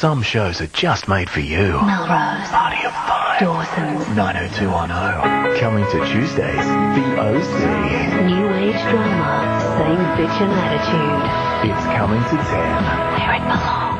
Some shows are just made for you. Melrose, Party of Five, Dawson's, 90210, coming to Tuesdays, The OC. new age drama, same bitchin' attitude. It's coming to 10. Where it belongs.